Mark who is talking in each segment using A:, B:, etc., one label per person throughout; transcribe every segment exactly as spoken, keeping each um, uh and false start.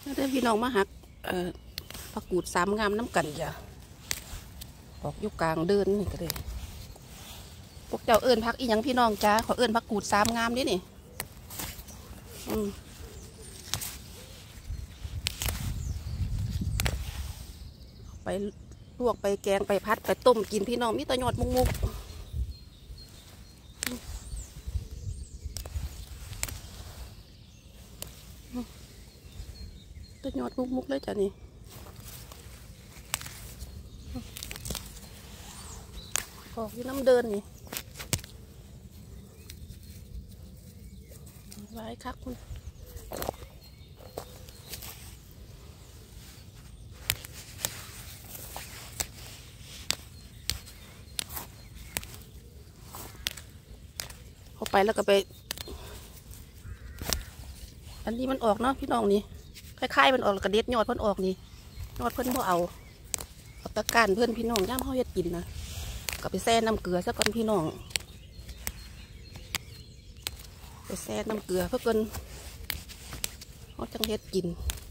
A: เด้อพี่น้องมาหักเอ่อผักกูดสามงามน้ำกันจ้ะออกอยู่กลางเดินนี่ก็เลยพวกเจ้าเอิญพักอีหยังพี่น้องจ้าขอเอิญผักกูดสามงามดินี่อืมไปลวกไปแกงไปพัดไปต้มกินพี่น้องมีตะยอดมุกมุกตะยอดมุกมุกเลยจ้ะนี่ออกอยู่น้ำเดินนี่ไว้คักคุณเข้าไปแล้วก็ไปอันนี้มันออกเนาะพี่น้องนี่คล้ายๆมันออกกระเด็ดยอดเพิ่นออกนี่ยอดเพิ่นบ่เอาเอาตะการเพื่อนพี่น้องย่ามเฮาเฮ็ดกินนะก็ไปแช่น้ำเกลือซะก่อนพี่น้องไปแช่น้ำเกลือเพื่อเกินเขาจังเฮ็ดกิน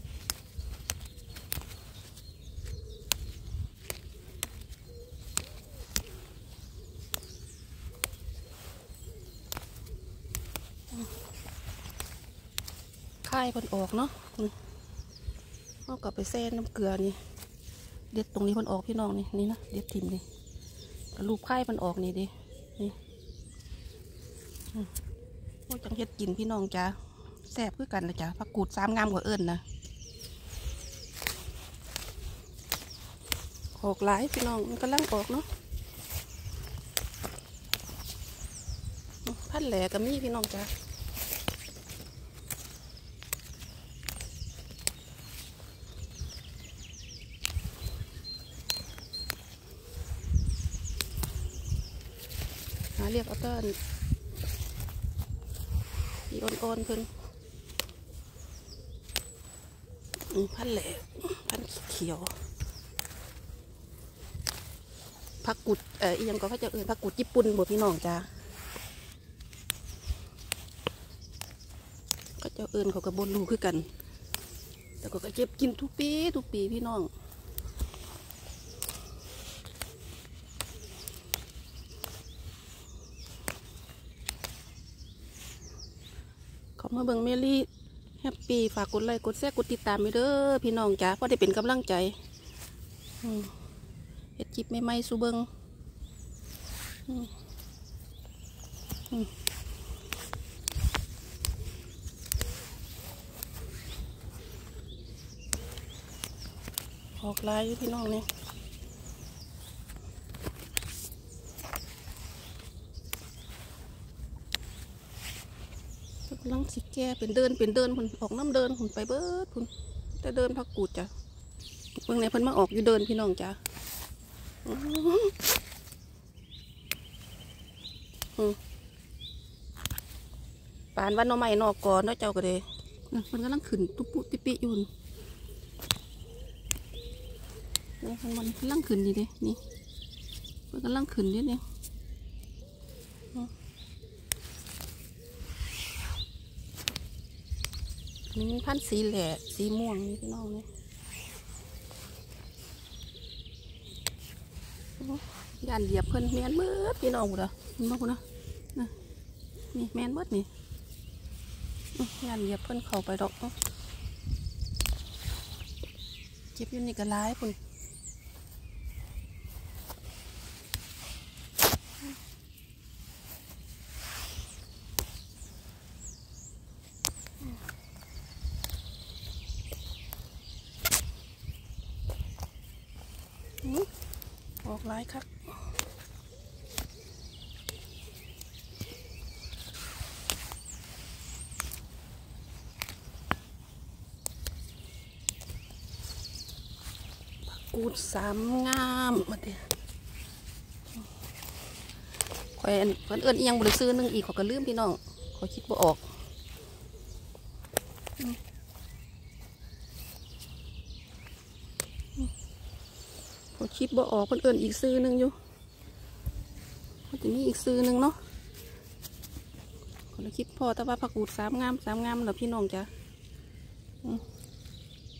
A: ค่ายมันออกเนาะเขาก็ไปแช่น้ำเกลือนี่เด็ดตรงนี้มันออกพี่น้องนี่นี่นะเด็ดทิมนี่กระลูกค่ายมันออกนี่ดินี่เขาจังเฮ็ดกินพี่น้องจ้าแซ่บคือกันนะจ้าผักกูดสามงามกว่าเอิญนะออกหลายพี่น้องมันกำลังออกเนาะพันแหล่ก็มีพี่น้องจ้าหาเรียกเอาเติ้ลอีอ่อนๆเพิ่นพันแหล่พันเขียวผักกูดเอ่ออียังก็เขาจะเอ่ยผักกูดญี่ปุ่นบ่พี่น้องจ้าก็จะเอิญเขาก็บนรูคือกันแต่ก็เก็บกินทุกปีทุกปีพี่น้องเขามาเบิ่งเมลี่แฮปปี้ฝากกดไลค์กดแชร์กดติดตามไปเด้อพี่น้องจ้าเพราะได้เป็นกำลังใจเฮ็ดคลิปใหม่ๆสู่เบิ่งออกลายพี่น้องนี่กำลังสิแก่เป็นเดินเป็นเดินคุณออกน้ำเดินคุณไปเบิดคุณแต่เดินพักกูดจ้ะเมื่อไงเพิ่นมาออกอยู่เดินพี่น้องจ้ะปานวันน้องใหม่นอกก่อนเนาะเจ้าก็เลยมันกำลังขึ้นตุ๊ปุติปิอยู่นี่มันมันกำลังขึ้นดีเด้นี่มันกำลังขึ้นนิดนึงนี่มันพันสีแหล่สีม่วงนี่พี่น้องนี่ยันเหยียบเพิ่นแมนเบิดพี่น้องกูเด้อมันบ้ากูนะนี่แมนเบิดนี่ยันเหยียบเพิ่นเข้าไปดอกเก็บอยู่นี่ก็ร้ายพุ่นออกร้ายครับกูดสามงามมาเถอะคอยเพิ่นเอิ้นอีหยังบริซื้อนึงอีกเขาก็ลืมพี่น้องเขาคิดบ่ออกเขาคิดบ่ออกเพิ่นเอิ้นอีกซื้อนึงอยู่มันจะมีอีกซื้อนึงเนาะคนละคิดพอแต่ว่าผักกูดสามงามสามงามแล้วพี่น้องจ้ะ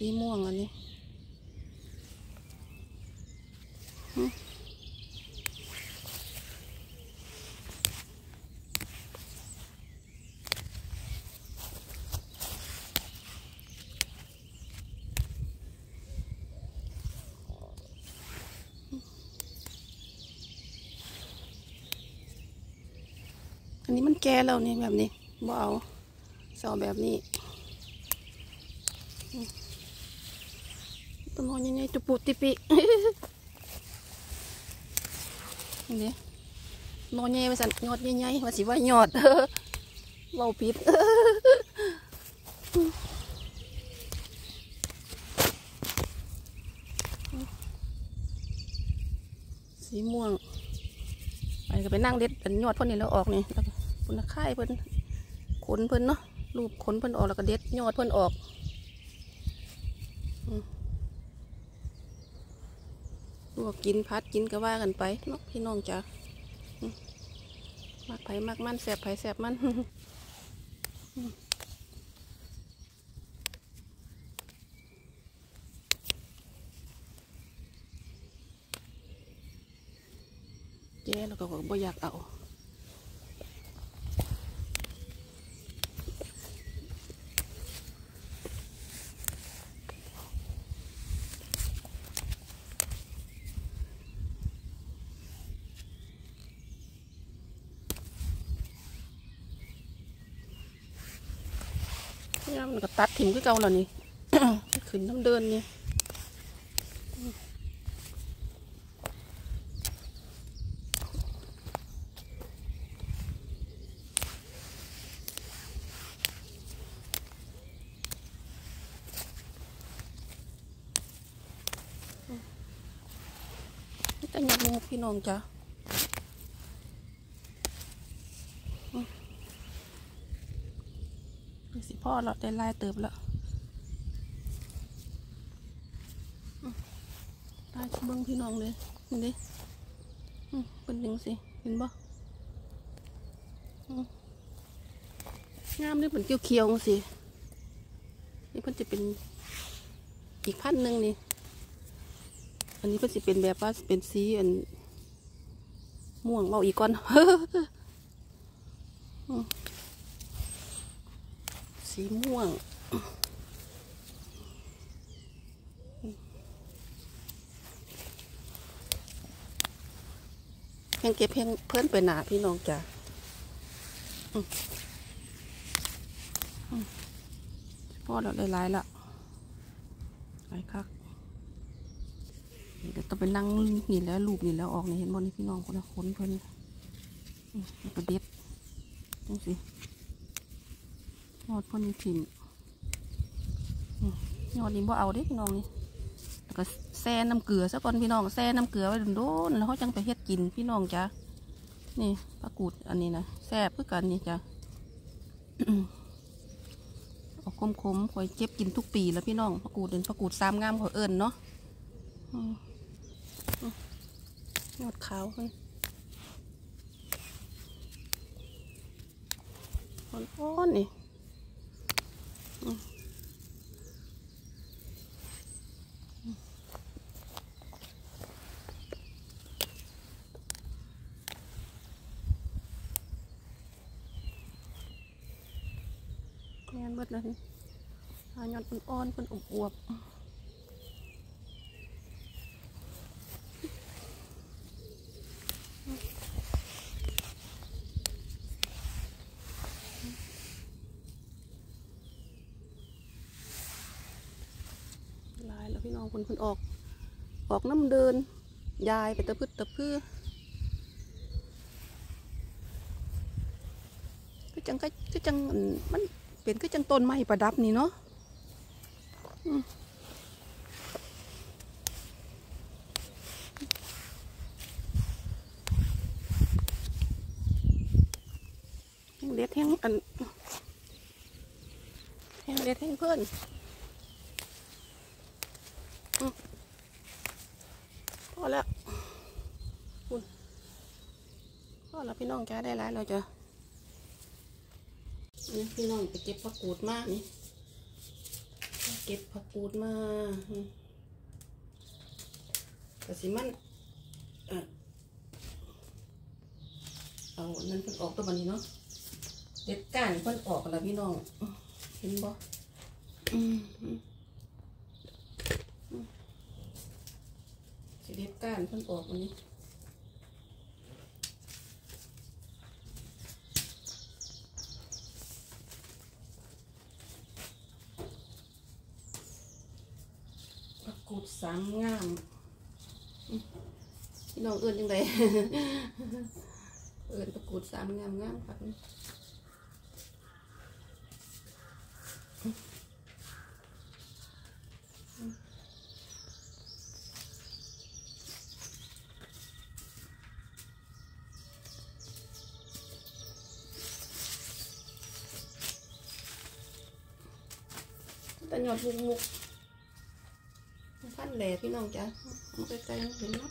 A: สีม่วงอันนี้อันนี้มันแก่แล้วนี่แบบนี้บ่เอาสอแบบนี้ต้นหอมใหญ่ๆตุปุติปินี่นอนใหญ่มาสั่นยอดใหญ่ๆว่าสิว่ายอดเบาผิดสีม่วงไปก็ไปนั่งเด็ดอันยอดเพิ่นนี่แล้วออกนี่แล้วเพิ่นค่ายเพิ่นขนเพิ่นเนาะรูปขนเพิ่นออกแล้วก็เด็ดยอดเพิ่นออกลวกกินพัดกินก็ว่ากันไปเนาะพี่น้องจ้ะมักไผ่มักมันแสบไผ่แสบมันแย่แล้วก็บ่อยากเอาเนี่ยมันก็ตัดถิ่มก็เก่าแล้วนี่ ขึ้นน้ำเดินนี่แต่หยัดงูพี่น้องจ้ะสิพ่อเราได้ลายเติบแล้วตายเบิ้งพี่น้องเลยนี่ดิเป็นยังสิเห็นบ่งามนี่เป็นเขียวๆสินี่เพิ่นจะเป็นอีกพันหนึ่งนี่อันนี้เพิ่นจะเป็นแบบว่าเป็นสีอันม่วงเอาอีกก่อนสีม่วงเพียงเก็บเพียงเพื่อนไปหนาพี่น้องจ้ะพ่อเราได้หลายละหลายคักเดี๋ยวต้องไปนั่งนี่แล้วลูกนี่แล้วออกนี่เห็นบ่นี่พี่น้องคนละคนเพิ่นประเด็ดจังสิยอดพ่นถิ่มยอดนี้บ่เอาเด้พี่น้องนี่แล้วก็แซ่น้ำเกลือซะก่อนพี่น้องแซ่น้ำเกลือไว้โดนๆแล้วเขาจังไปเฮ็ดกินพี่น้องจ้ะนี่ปลากูดอันนี้นะแซ่บเพื่อกันนี่จ้ะเอาคมๆคอยเจ็บกินทุกปีแล้วพี่น้องปลากูดเป็นปลากูดสามงามเขาเอิญเนาะยอดขาวเลยอ่อนๆนี่แม่นเบิดเลยนี่หายอดอ่อนๆเป็นอวบลายแล้วพี่น้องคนคนออกออกน้ำเดินยายไปตะพึดตะพื้อก็จังก็จังมันเป็นก็จังต้นไม้ประดับนี่เนาะแห้งเด็ดแห้งอันแห้งเด็ดแห้งเพื่อนพอแล้วคุณพอแล้วพี่น้องจ้าได้แล้วเราจะนี่พี่น้องไปเก็บผักกูดมากนี่เก็บผักกูดมาแต่สิมันเอานั่นเพิ่นออกตัวบันนี้เนาะเด็ดก้านเพิ่นออกแล้วพี่น้องเห็นบ่สิเด็ดก้านเพิ่นออกวันนี้ผักกูดสามงามพี่น้องเอื้อนยังไงเอื้อนผักกูดสามงามงามครับแต่หยอดมุกมุกพันแหล่พี่น้องจ้ะมันใกล้ๆเห็นเนาะ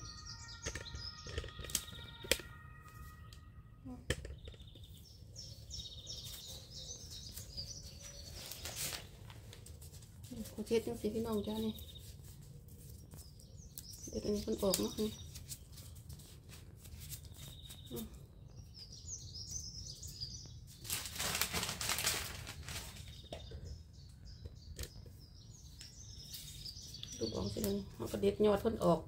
A: โอเคจังสิพี่น้องจ้ะนี่เดี๋ยวอันนี้มันออกเนาะดูออกสิเลยเอากระเด็ดยอดเพิ่นออก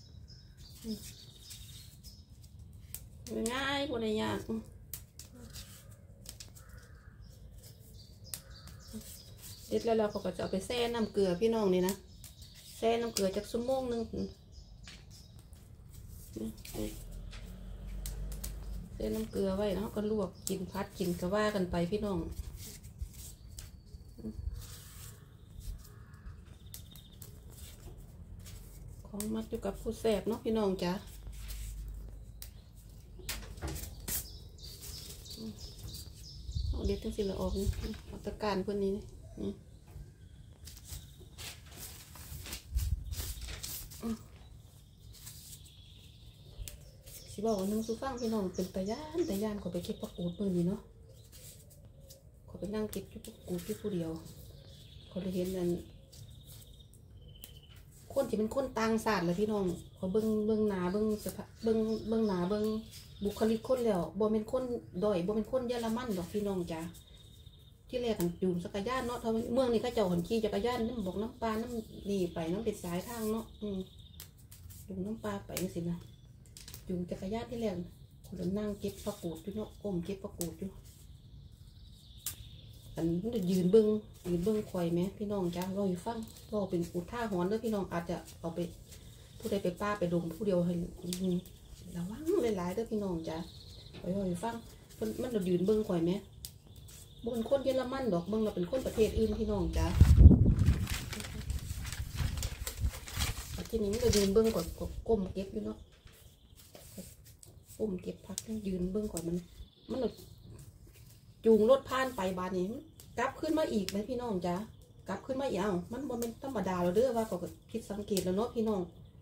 A: ง่ายบ่ได้ยากเด็ดแล้วเราก็จะเอาไปแช่น้ำเกลือพี่น้องนี่นะแช่น้ำเกลือจากชั่วโมงนึงแช่น้ำเกลือไว้แล้วก็ลวกกินพัดกินก็ว่ากันไปพี่น้องของมัดอยู่กับผู้แสบเนาะพี่น้องจ้ะเอาเด็ดทั้งสิ้นละออกนี่เอาตะการเพื่อนนี้นี่สิบอกว่านึ่งซูฟังพี่น้องเป็นตะย่านตะย่านขอไปเก็บผักกูดเพื่อนนี้เนาะขอไปนั่งเก็บผักกูดที่ผู้เดียวขอได้เห็นนั่นคนที่เป็นคนต่างศาสตร์เลยพี่น้องขอเบิ้งเบิ้งหนาเบิ้งสภาพเบิ้งเบิ้งหนาเบิ้งบุคลิกคนแล้วบ่เป็นคนด้อยบ่เป็นคนเยอรมันดอกพี่น้องจ้ะที่แรกกันจูงจักรยานเนาะทำเมืองนี้ก็เจ้าหันขี่จักรยานน้ำบอกน้ำปลาน้ำนี่ไปน้ำเป็นสายทางเนาะอืมจูงน้ำปลาไปสินะจูงจักรยานที่แรกคนนั่งเก็บผักกูดอยู่เนาะก้มเก็บผักกูดอยู่อันนี้มันจะยืนเบิ้งยืนเบิ้งควายไหมพี่น้องจ้ะเราอยู่ฟังเราเป็นอุท่าหอนเด้อพี่น้องอาจจะเอาไปผู้ใดไปป้าไปดงผู้เดียวให้ระวังหลายๆเด้อพี่น้องจ้ะไปเราอยู่ฟังมันมันจะยืนเบิ้งควายไหมบนคนเยอรมันดอกเบิ้งเราเป็นคนประเทศอื่นพี่น้องจ้ะทีนี้มันก็ยืนเบิ้งก่อนก้มเก็บอยู่เนาะก้มเก็บพักยืนเบิ้งก่อนมันมันจูงรถผ่านไปบานนี้กลับขึ้นมาอีกไหมพี่น้องจ้ะกลับขึ้นมาอีกเอ้ามันบ่เป็นธรรมดาเราเด้อว่าก็คิดสังเกตแล้วเนาะพี่น้อง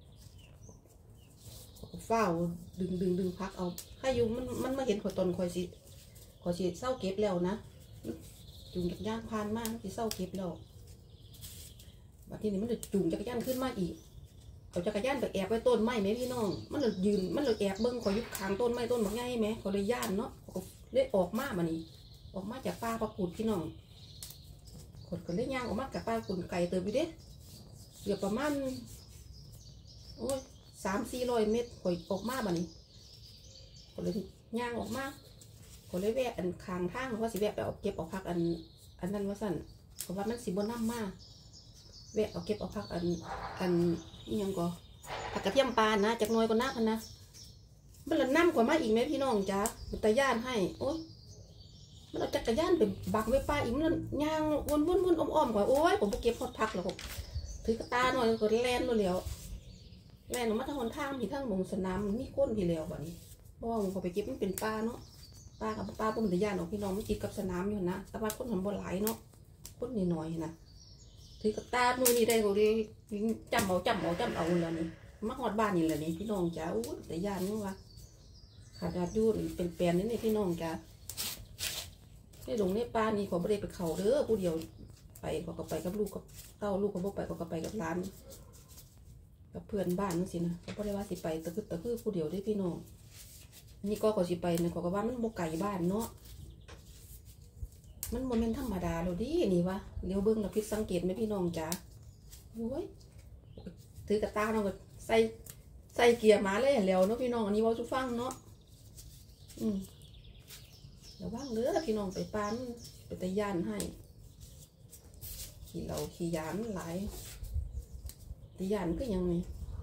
A: เฝ้าดึงดึงดึงพักเอาถ้าอยู่มันมันมาเห็นขอตนคอยสิขอสิเศร้าเก็บแล้วนะจูงจักรยานผ่านมากสิเศร้าเก็บแล้วบัดทีนี้มันจะจูงจักรยานขึ้นมาอีกเอาจักรยานไปแอบไว้ต้นไม้ไหมพี่น้องมันเลยยืนมันเลยแอบเบิ้งขอยุบคางต้นไม้ต้นบักใหญ่ไหมขอเลยย่านเนาะเลยออกมาบัดนี้ออกมาจากป่าผักกูดพี่น้องขดกันได้ย่างออกมาจากป่ากุ่นไก่เติบไปเด้เกือบประมาณโอ้ยสามสี่ร้อยเมตรขดออกมาบัดนี้ขดเลยย่างออกมาขดเลยแวะอันคางทางว่าสิแวะไปเอาเก็บเอาพักอันอันนั้นว่าสั่นเพราะว่ามันสิบนน้ำมาแวะเอาเก็บเอาพักอันอันนี่ยังก็ผักกระเทียมปลานะจากน้อยก็นักนะมันละน้ำกว่ามาอีกไหมพี่น้องจ้ามันตะย่านให้โอ้ยมันเอาจักรยานไปบักไว้ป้าอีกมันย่างวนวนวนอ้อมๆกว่าโอ้ยผมไปเก็บพอดพักแล้วผมถือกระตาหน่อยก็แล่นมาแล้วแล่นออกมาทางหนทางที่ทางมงสนามนี่ก้นที่แล้วแบบนี้เพราะว่าผมไปเก็บมันเป็นป้าเนาะป้ากับป้าพวกมันตะย่านออกพี่น้องมันติดกับสนามอยู่นะแต่ว่าคนทำบ่หลายเนาะคนนิดหน่อยนะถือกระตาหน่วยนี่ได้ก็เลยจำเอาจำเอาจำเอาแล้วนี่มาหอดบ้านนี่แหละนี่พี่น้องจ้าโอ้ตะย่านนี่วะขาดยุ่นเป็นแปลนนี่นี่พี่น้องจ้าในหลงในป่านี่ขอบริไปเขาเด้อผู้เดียวไปไปก็ก็ไปกับลูกกับเต้าลูกกับบ่ไปก็ก็ไปกับร้านกับเพื่อนบ้านนั่นสินะเขาบ่ได้ว่าสิไปแต่คือแต่คือผู้เดียวได้พี่น้องนี่ก็ก็สิไปนะก็ว่ามันบ่ไกลบ้านเนาะมันโมเมนต์ธรรมดาเราดินี่วะเลี้ยวเบิ้งเราพิดสังเกตไหมพี่น้องจ๋าโอ้ยถือกระตาเราก็ใส่ใส่เกียร์มาเลยแล้วเนาะพี่น้องอันนี้ว่าสุฟังเนาะอืมเดี๋ยวว่างเด้อพี่น้องไปปานไปตะย่านให้ขี่เราขี่ยานหลายตะย่านก็ยังไง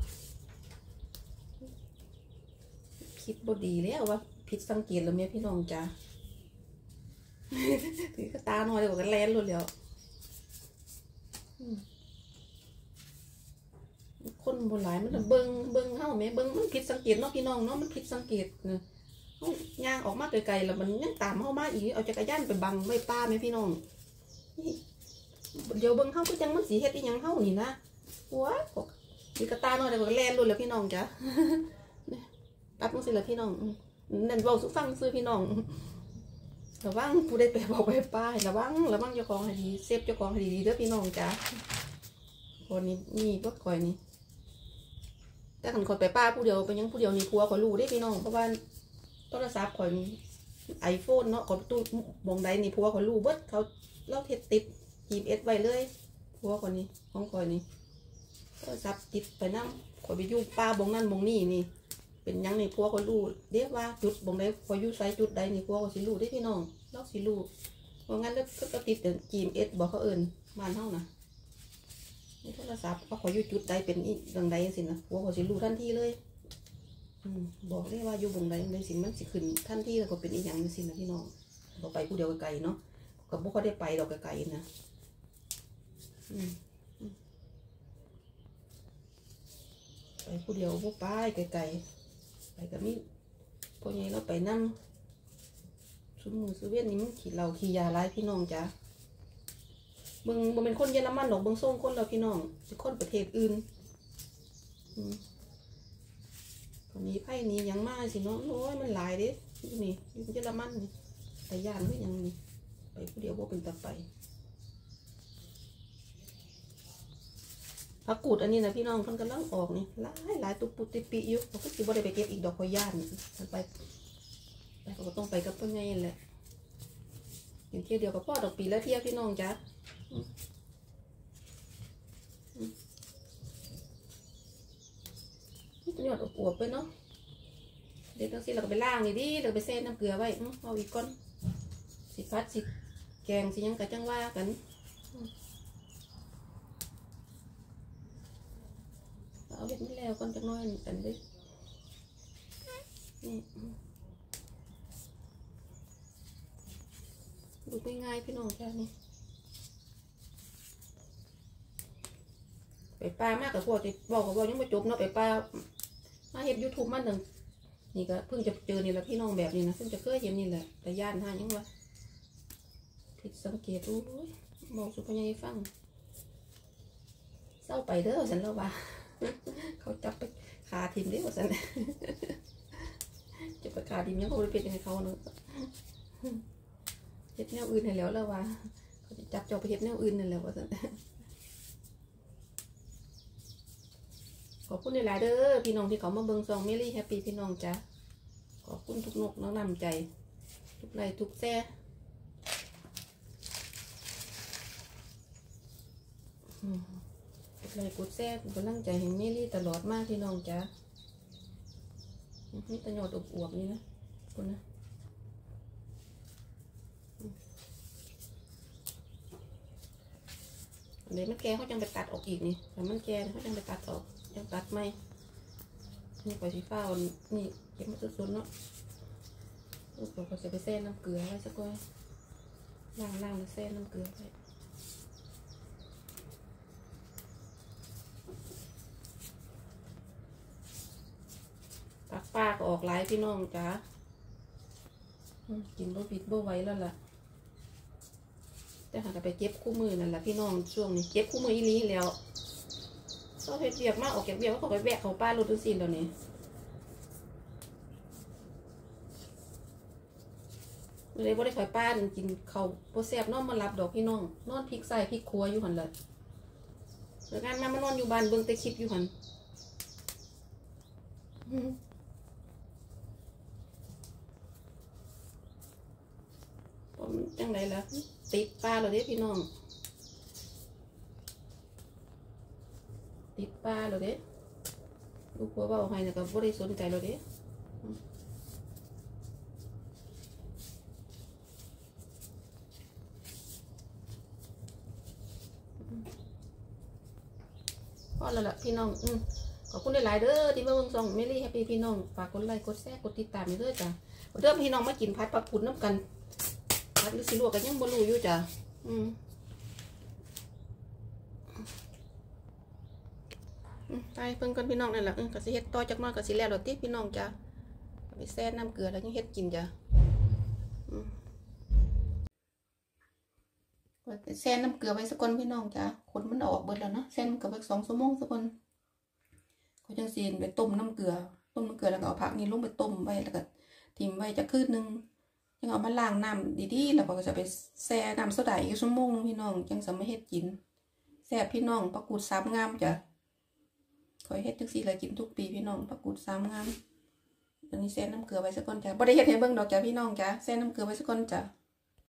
A: คิดบดีแล้วว่าผิดสังเกตแล้วเมียพี่น้องจ๋าถือกระตาหน่อยเดี๋ยวกันแลนเลยแล้วคนโบราณมันเบิ้งเบิ้งเข้าไหมเบิ้งมันผิดสังเกตเนาะพี่น้องเนาะมันผิดสังเกตเนาะย่างออกมาไกลๆแล้วมันยังตามเข้ามาอีกเอาจักรยานไปบังไว้ป้าไหมพี่น้องเดี๋ยวเบิ้งเข้าก็ยังมันสีเฮ็ดอีหยังเข้านี่นะว้าถือกระตาหน่อยเดี๋ยวกันแลนเลยแล้วพี่น้องจ้ะตัดมันสิละพี่น้องนั่นบอกสุฟังซื้อพี่น้องระวังผู้ได้ไปบอกไปป้ายระวังระวังเจ้าของให้ดีเซฟเจ้าของให้ดีเด้อพี่น้องจ้าคนนี้นี่ก็คอยนี่แต่ขันคอยไปป้าผู้เดียวไปยังผู้เดียวนี่พัวคอยรู้ได้พี่น้องเพราะว่าโทรศัพท์คอยนี่ไอโฟนเนาะคอยตู้มองใดนี่พัวคอยรู้เบิดเขาเล่าเทติดจีบเอสไว้เลยพัวคนนี้ของคอยนี่โทรศัพท์ติดไปนั่งคอยไปยุ่งป้าบงนั่นบงนี่นี่เป็นยังนี่พัวเขารู้เรียกว่าจุดบงใดพออยู่ไซจุดใดนี่พัวเขาสิรู้ได้พี่น้องเล่าสิรู้เพราะงั้นแล้วก็ติดแต่จีมเอสบอกเขาเอิญบ้านเท่านะนี่โทรศัพท์เขาขออยู่จุดใดเป็นอีดังใดสินะพัวเขาสิรู้ทันทีเลยอืมบอกได้ว่าอยู่บงใดในสิมันสิขึ้นทันทีแล้วก็เป็นอีกอย่างนึงสินะพี่น้องเราไปผู้เดียวไกลเนาะกับพวกเขาได้ไปเราไกลๆนะอืมไปผู้เดียวพวกป้ายไกลๆไปกับมิพอไงเราไปนั่งชุมมือซื้อเวียนนี่มันขี่เราขี่ยาไล่พี่น้องจ้ะมึงมึงเป็นคนเยอรมันหรอกมึงส่งคนเราพี่น้องเป็นคนประเทศอื่นตอนนี้ไพ่นี้ยังมาสิเนาะโอ้ยมันหลายดินี่เยอรมันนี่แต่ย่านก็ยังนี่ไปผู้เดียวพวกเป็นตะไปผักกูดอันนี้นะพี่น้องคนกำลังออกนี่หลายหลายตุปุติปิอยู่เขาก็สิบ่ได้ไปเก็บอีกดอกพย่านมันไปไปก็ต้องไปกับพ่อไงแหละอย่างเที่ยวเดียวกับพ่อดอกปีแล้วเที่ยวพี่น้องจ้ะนี่หยอดอวบไปเนาะเดี๋ยวต้องสิเราก็ไปล่างนี่ดิเราไปเส้นน้ำเกลือไว้เอาอีกก้อนสิพัดสิแกงสิยังกะจังว่ากันเอาเห็ดไม่แล้วก่อนจังน้อยกันดินี่ดูง่ายๆพี่น้องแค่นี้ไปปลามากกับพวกที่บอกกับพวกยังไม่จบเนาะไปปลามาเห็ดยูทูบมันหนึ่งนี่ก็เพิ่งจะเจอนี่แหละพี่น้องแบบนี้นะเพิ่งจะเคยเห็นนี่แหละแต่ย่านห้ายังวะผิดสังเกตดูบอกสุภาพยังฟังเศร้าไปเด้อฉันแล้วว่าเขาจับไปคาทีมเด้อฉันจะไปคาทีมยังเขาไม่เป็นยังไงเขาเนาะเฮ็ดแนวอื่นให้แล้วแล้วว่าเขาจะจับเจ้าไปเฮ็ดแนวอื่นนั่นแหละว่าฉันขอบคุณหลายๆเด้อพี่น้องที่เขามาเบิ่งซองเมลี่แฮปปี้พี่น้องจ้ะขอบคุณทุกนกน้องนำใจทุกไลค์ทุกแซ่ทุกไลค์กดแซ่กำลังใจให้เมลี่ตลอดมากพี่น้องจ้ะนี่ตะโยดอวบๆนี่นะคุณนะเดี๋ยวมันแก่เขาจังไปตัดออกอีกนี่แต่มันแก่เขาจังไปตัดออกจังตัดไหมนี่ปล่อยสีฟ้านี่เก็บมาสุดๆเนาะลูกบอกเขาจะไปเส้นน้ำเกลือไว้สักก้อยล่างล่างเส้นน้ำเกลือไปปักป้าก็ออกหลายพี่น้องจ้ากินบ่ผิดบ่ไหวแล้วล่ะแต่หากไปเก็บคู่มือนั่นแหละพี่น้องช่วงนี้เก็บคู่มืออีลีแล้วก็เพชรเบียกมากออกเก็บเบียกก็ไปแบกเขาป้ารถทุกสิ่งแล้วนี่เลยบ่ได้ข่อยป้านกินข้าวบ่แซ่บนอนมาหลับดอกพี่น้องนอนพลิกใส่พลิกครัวอยู่หั่นเลยเลิกงานมามานอนอยู่บ้านเบิ่งแต่คลิปอยู่หั่นผมจังไดล่ะติดปลาแล้วเด้พี่น้องติดปลาแล้วเด้ลูกผัวเว้าให้น่ะก็บ่ได้สนใจแล้วเด้พอแล้วล่ะพี่น้องอืมขอบคุณหลายๆเด้อที่มาเบิ่งช่องเมลี่แฮปปี้พี่น้องฝากกดไลค์กดแชร์กดติดตามเด้อจ้ะเด้อพี่น้องมากินผัดผักกุดน้ำกันผัดหรือสิลวกกันยังบ่รู้อยู่จ้ะอืมตายเพิ่งกันพี่น้องนั่นแหละก็สิเฮ็ดต่อจากน้อยก็สิแล้วดอกติพี่น้องจ้ะไปแซ่น้ำเกลือแล้วยังเฮ็ดกินจ้ะก็แซ่น้ำเกลือไว้สักคนพี่น้องจ้ะขนมันออกเบิดแล้วนะแซ่น้ำเกลือไว้สองชั่วโมงสักคนเขาจังซีนไปต้มน้ำเกลือต้มน้ำเกลือแล้วก็เอาผักนี่ลงไปต้มไว้แล้วก็ทิ้งไว้จะคืนนึงยังเอามาล้างน้ำดีๆแล้วก็จะไปแช่น้ำโซดาอีกชั่วโมงนึงพี่น้องจังสามารถเฮ็ดกินแซ่บพี่น้องผักกูดสามงามจ้ะคอยเฮ็ดจังซี่เลยกินทุกปีพี่น้องผักกูดสามงามอันนี้แช่น้ำเกลือไว้สักก่อนจ้ะบ่ได้เฮ็ดให้เบิ่งดอกจ้ะพี่น้องจ้ะแช่น้ำเกลือไว้สักก่อนจ้ะ